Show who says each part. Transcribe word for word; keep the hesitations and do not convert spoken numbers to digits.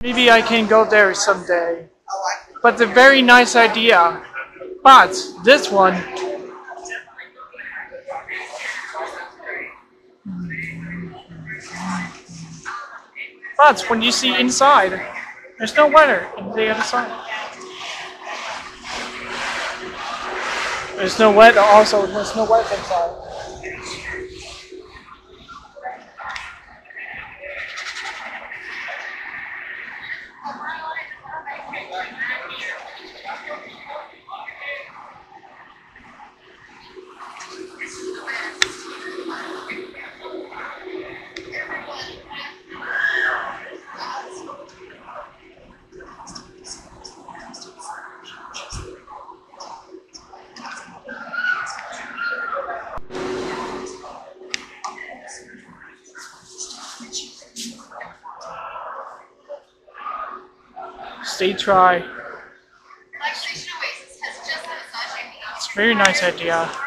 Speaker 1: Maybe I can go there someday. But a very nice idea. But this one, but when you see inside, there's no weather on the other side. There's no weather. Also, there's no weather inside. Stay dry. It's a very nice idea.